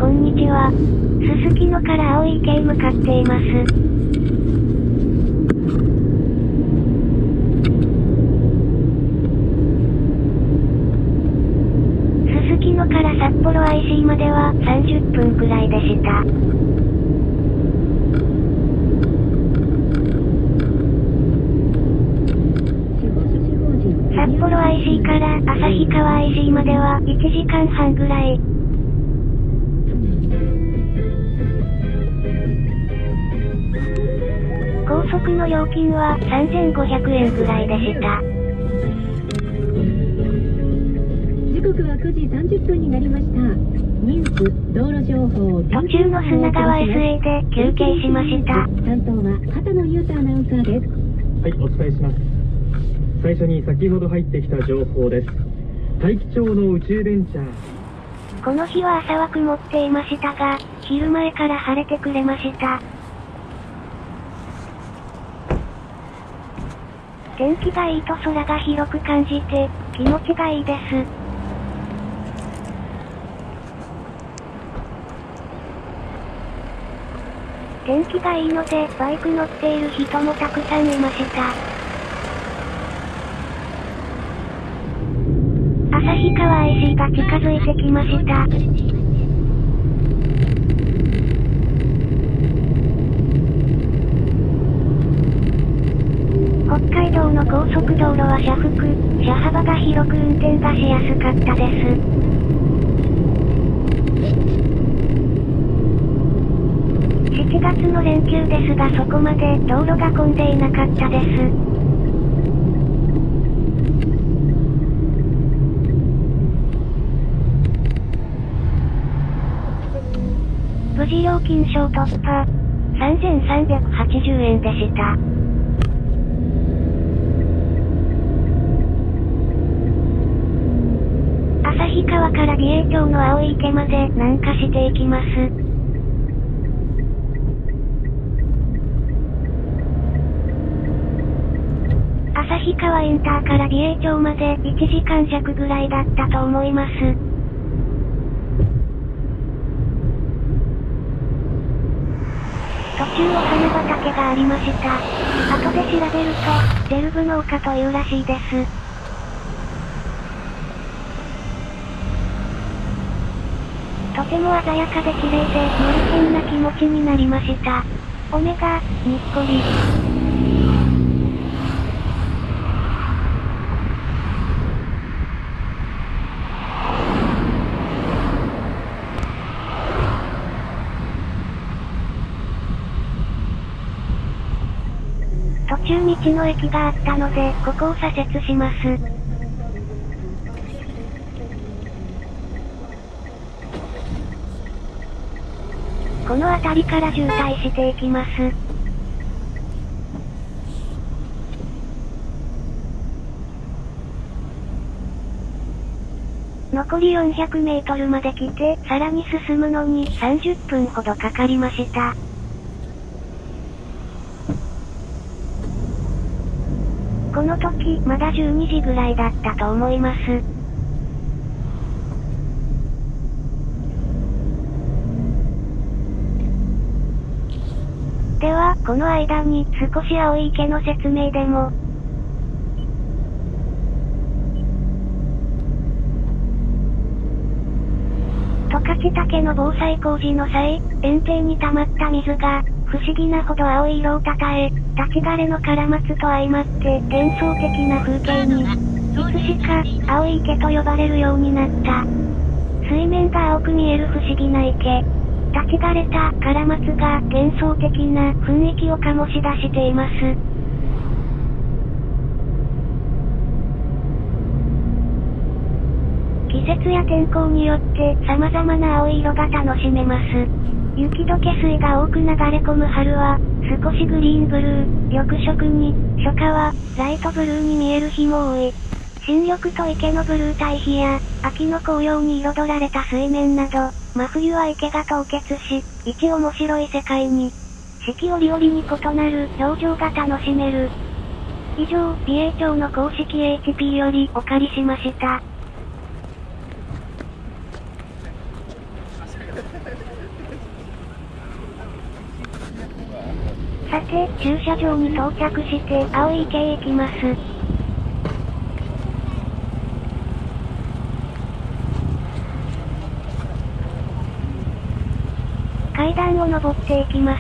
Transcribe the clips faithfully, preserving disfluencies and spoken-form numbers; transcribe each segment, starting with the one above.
こんにちは。すすきのから青池へ向かっています。すすきのから札幌 アイシー まではさんじゅっぷんくらいでした。札幌 アイシー から旭川 アイシー まではいちじかんはんぐらい。高速の料金はさんぜんごひゃくえんくらいでした。 時刻はくじさんじゅっぷんになりました。ニュース、道路情報、 途中の砂川 エスエー で休憩しました。 担当は畑野裕太アナウンサーです。 はい、お伝えします。最初に先ほど入ってきた情報です。大樹町の宇宙ベンチャー。 この日は朝は曇っていましたが、昼前から晴れてくれました。天気がいいと空が広く感じて、気持ちがいいです。天気がいいので、バイク乗っている人もたくさんいました。旭川 アイシー が近づいてきました。北海道の高速道路は車幅、車幅が広く運転がしやすかったです。しちがつの連休ですがそこまで道路が混んでいなかったです。無事料金証突破。さんぜんさんびゃくはちじゅうえんでした。旭川から美瑛町の青池まで南下していきます。旭川インターから美瑛町までいちじかんじゃくぐらいだったと思います。途中お花畑がありました。後で調べると、ゼルブ農家というらしいです。とても鮮やかで綺麗で、モルヘンな気持ちになりました。オメガ、にっこり。途中道の駅があったので、ここを左折します。この辺りから渋滞していきます。残りよんひゃくメートルまで来て、さらに進むのにさんじゅっぷんほどかかりました。この時、まだじゅうにじぐらいだったと思います。では、この間に少し青池の説明でも。十勝岳の防災工事の際、堰堤に溜まった水が、不思議なほど青い色をたたえ、立ち枯れのカラマツと相まって幻想的な風景に、いつしか、青い池と呼ばれるようになった。水面が青く見える不思議な池。立ち枯れたカラマツが幻想的な雰囲気を醸し出しています。季節や天候によって様々な青い色が楽しめます。雪解け水が多く流れ込む春は、少しグリーンブルー、緑色に、初夏は、ライトブルーに見える日も多い。新緑と池のブルー対比や、秋の紅葉に彩られた水面など、真冬は池が凍結し、一面白い世界に、四季折々に異なる表情が楽しめる。以上、美瑛町の公式 エイチピー よりお借りしました。 さて、駐車場に到着して、青い池へ行きます。階段を登っていきます。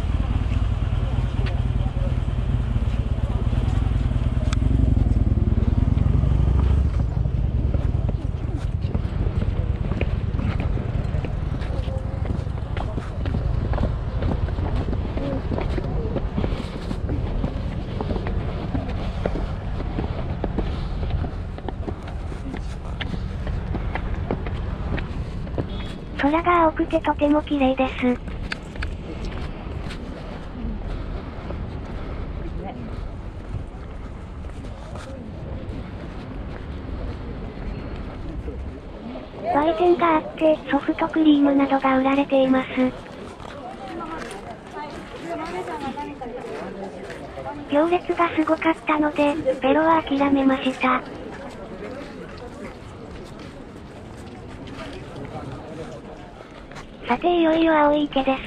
空が青くてとても綺麗です。売店があってソフトクリームなどが売られています。行列がすごかったので、ベロは諦めました。さていよいよ青い池です。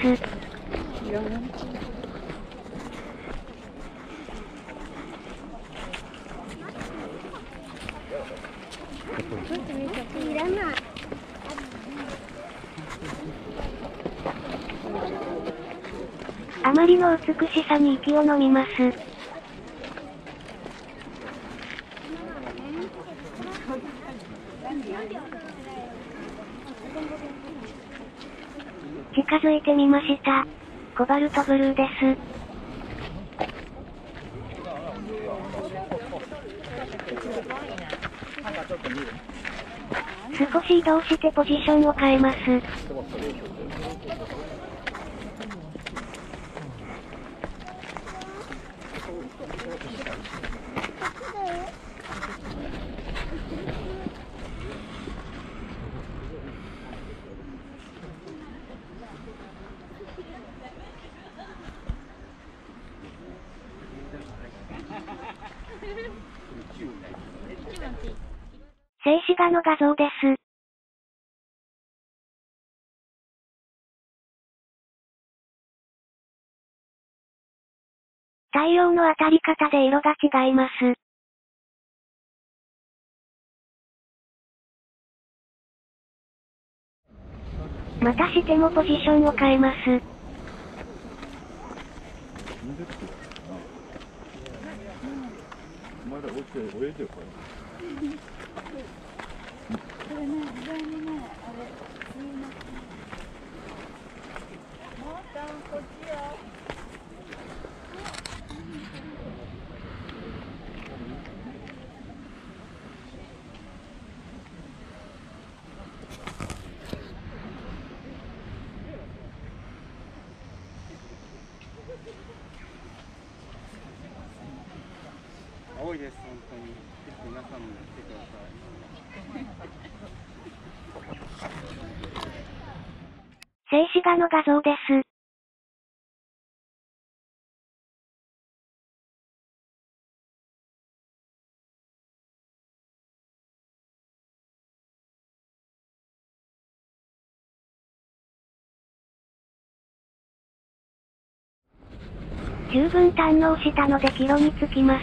あまりの美しさに息を飲みます。近づいてみました。コバルトブルーです。少し移動してポジションを変えます。静止画の画像です。太陽の当たり方で色が違います。またしてもポジションを変えます。 多いです、本当に。ぜひ皆さんも来てください。 静止画の画像です。十分堪能したので帰路につきます。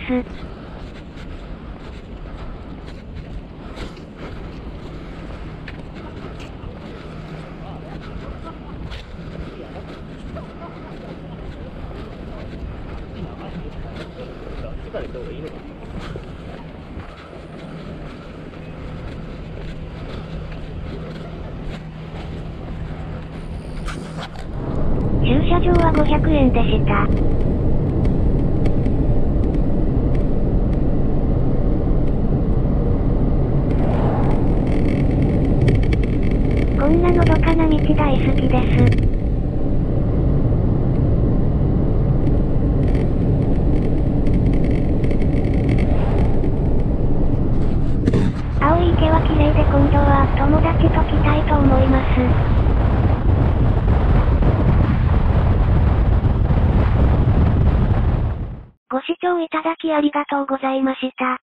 駐車場はごひゃくえんでした。こんなのどかな道大好きです。青い池は綺麗で今度は友達と来たいと思います。ご視聴いただきありがとうございました。